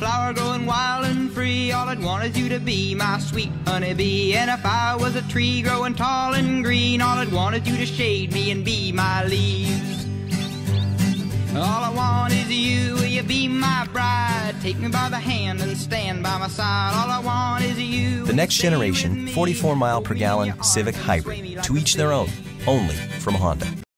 flower growing wild and free. All I'd want is you to be my sweet honeybee. And if I was a tree growing tall and green, all I'd want is you to shade me and be my leaves. All I want is you, will you be my bride? Take me by the hand and stand by my side. All I want is you. The next generation 44 mile per gallon Civic Hybrid. To each their own. Only from Honda.